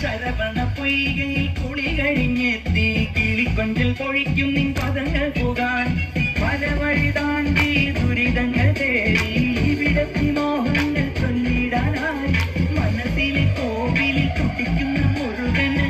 ശരവണ പൊയ്കയിൽ കുളി കഴിഞ്ഞെത്തി കിളിക്കൊഞ്ചൽ പൊഴിക്കും നിൻ പദങ്ങൾ പോകാൻ പല വഴി താണ്ടി ദുരിതങ്ങൾ തേടി ഇവിടത്തി മോഹങ്ങൾ ചൊല്ലിടാനായി മനസ്സിലെ കോവിലിൽ കുട്ടിക്കുന്ന മുരുകന്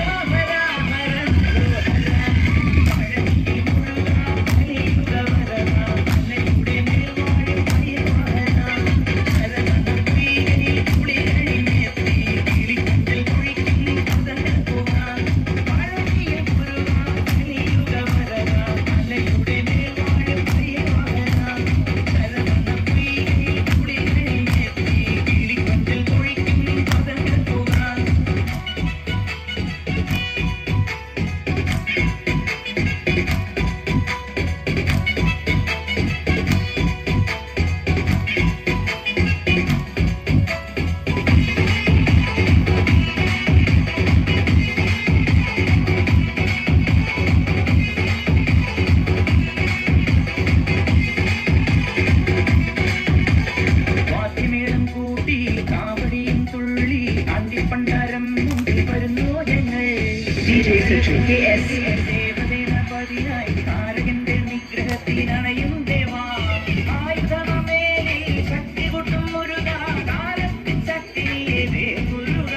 താരകന്റെ നിഗ്രഹത്തിനണയും ദേവാ ആയുധമേലിൽ ശക്തി കൊട്ടും മുരുക കാലത്തിൽ ശക്തിയെ മുരുക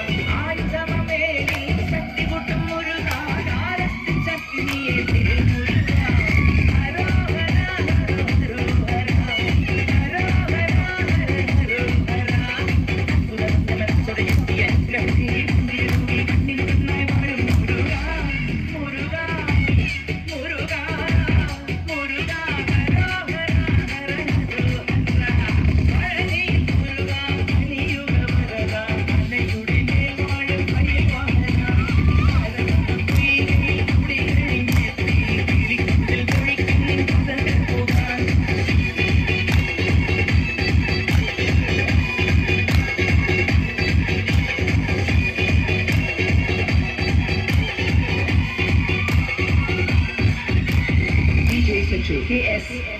ആയുധമേലിൽ ശക്തി കൊട്ടും മുരുക കാലത്തിൽ ശക്തിയെ മുരുക KS